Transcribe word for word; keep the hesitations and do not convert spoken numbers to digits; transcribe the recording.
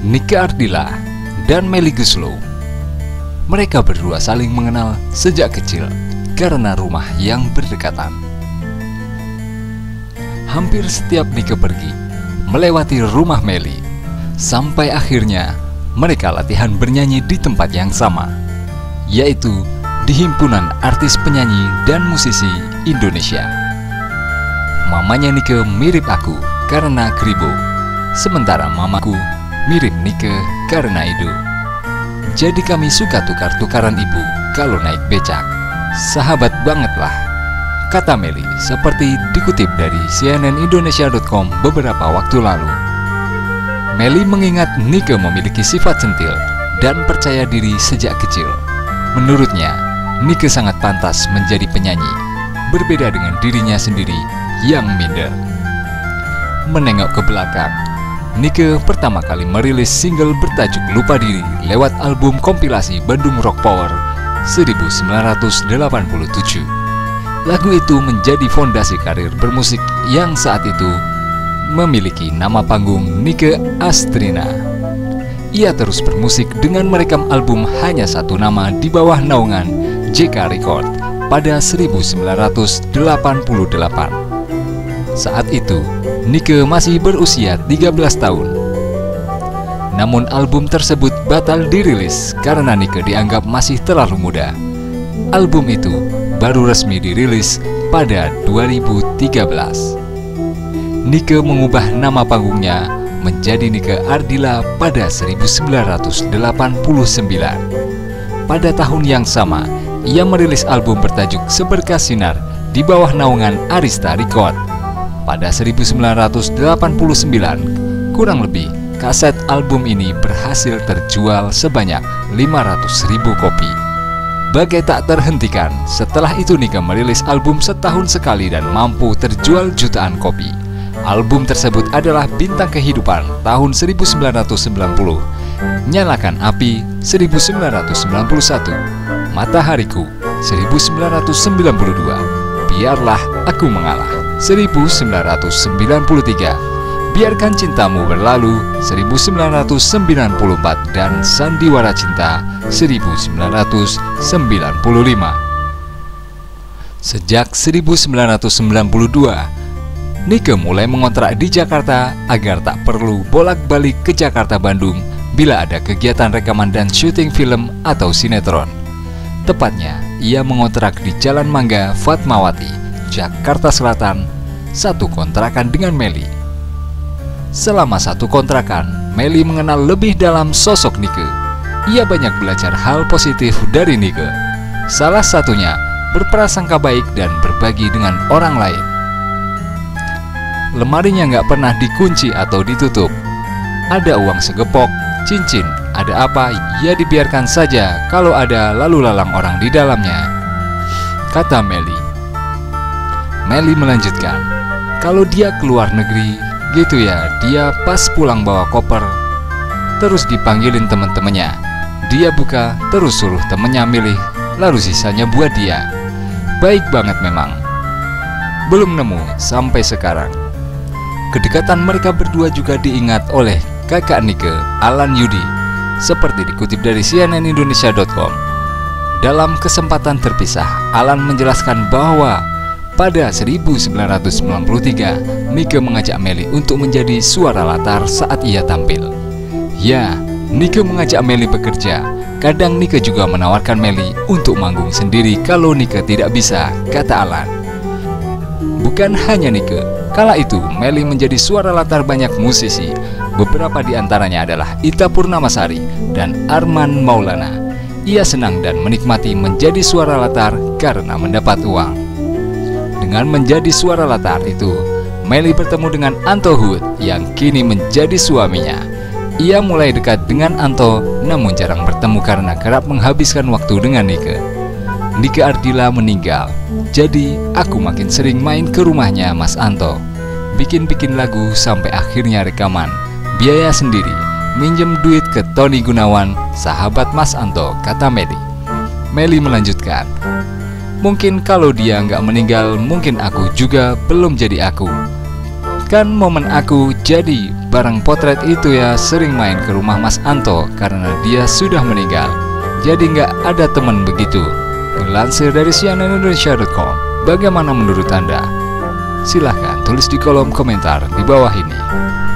Nike Ardila dan Melly Goeslaw. Mereka berdua saling mengenal sejak kecil karena rumah yang berdekatan. Hampir setiap Nike pergi melewati rumah Melly, sampai akhirnya mereka latihan bernyanyi di tempat yang sama, yaitu di Himpunan Artis Penyanyi dan Musisi Indonesia. Mamanya Nike mirip aku karena Kribo, sementara mamaku mirip Nike karena Edo. Jadi kami suka tukar-tukaran ibu kalau naik becak. Sahabat banget lah, kata Melly seperti dikutip dari C N N Indonesia dot com beberapa waktu lalu. Melly mengingat Nike memiliki sifat centil dan percaya diri sejak kecil. Menurutnya, Nike sangat pantas menjadi penyanyi, berbeda dengan dirinya sendiri yang minder. Menengok ke belakang, Nike pertama kali merilis single bertajuk Lupa Diri lewat album kompilasi Bandung Rock Power seribu sembilan ratus delapan puluh tujuh. Lagu itu menjadi fondasi karir bermusik yang saat itu memiliki nama panggung Nike Astrina. Ia terus bermusik dengan merekam album hanya satu nama di bawah naungan J K Record pada seribu sembilan ratus delapan puluh delapan. Saat itu, Nike masih berusia tiga belas tahun. Namun album tersebut batal dirilis karena Nike dianggap masih terlalu muda. Album itu baru resmi dirilis pada dua ribu tiga belas. Nike mengubah nama panggungnya menjadi Nike Ardila pada seribu sembilan ratus delapan puluh sembilan. Pada tahun yang sama, ia merilis album bertajuk Seberkas Sinar di bawah naungan Arista Record. Pada seribu sembilan ratus delapan puluh sembilan, kurang lebih kaset album ini berhasil terjual sebanyak lima ratus ribu kopi. Bagai tak terhentikan, setelah itu Nike merilis album setahun sekali dan mampu terjual jutaan kopi. Album tersebut adalah Bintang Kehidupan tahun seribu sembilan ratus sembilan puluh, Nyalakan Api seribu sembilan ratus sembilan puluh satu, Matahariku seribu sembilan ratus sembilan puluh dua, Biarlah Aku Mengalah seribu sembilan ratus sembilan puluh tiga, Biarkan Cintamu Berlalu seribu sembilan ratus sembilan puluh empat, dan Sandiwara Cinta seribu sembilan ratus sembilan puluh lima. Sejak seribu sembilan ratus sembilan puluh dua, Nike mulai mengontrak di Jakarta agar tak perlu bolak-balik ke Jakarta Bandung bila ada kegiatan rekaman dan syuting film atau sinetron. Tepatnya, ia mengontrak di Jalan Mangga, Fatmawati, Jakarta Selatan, satu kontrakan dengan Melly. Selama satu kontrakan, Melly mengenal lebih dalam sosok Nike. Ia banyak belajar hal positif dari Nike. Salah satunya, berprasangka baik dan berbagi dengan orang lain. Lemarinya nggak pernah dikunci atau ditutup. Ada uang segepok, cincin, ada apa, ya dibiarkan saja kalau ada lalu lalang orang di dalamnya, kata Melly. Melly melanjutkan, kalau dia keluar negeri, gitu ya, dia pas pulang bawa koper, terus dipanggilin temen-temennya. Dia buka, terus suruh temennya milih, lalu sisanya buat dia. Baik banget memang. Belum nemu sampai sekarang. Kedekatan mereka berdua juga diingat oleh kakak Nike, Alan Yudi, seperti dikutip dari C N N Indonesia dot com. Dalam kesempatan terpisah, Alan menjelaskan bahwa pada seribu sembilan ratus sembilan puluh tiga, Nike mengajak Melly untuk menjadi suara latar saat ia tampil. Ya, Nike mengajak Melly bekerja. Kadang Nike juga menawarkan Melly untuk manggung sendiri kalau Nike tidak bisa, kata Alan. Bukan hanya Nike, kala itu Melly menjadi suara latar banyak musisi. Beberapa di antaranya adalah Ita Purnamasari dan Arman Maulana. Ia senang dan menikmati menjadi suara latar karena mendapat uang. Dengan menjadi suara latar itu, Melly bertemu dengan Anto Hood yang kini menjadi suaminya. Ia mulai dekat dengan Anto, namun jarang bertemu karena kerap menghabiskan waktu dengan Nike. Nike Ardila meninggal, jadi aku makin sering main ke rumahnya Mas Anto, bikin-bikin lagu sampai akhirnya rekaman, biaya sendiri, minjem duit ke Tony Gunawan, sahabat Mas Anto, kata Melly. Melly melanjutkan, mungkin kalau dia nggak meninggal, mungkin aku juga belum jadi aku. Kan momen aku jadi barang potret itu ya sering main ke rumah Mas Anto karena dia sudah meninggal. Jadi nggak ada teman begitu. Dilansir dari C N N Indonesia dot com. Bagaimana menurut Anda? Silahkan tulis di kolom komentar di bawah ini.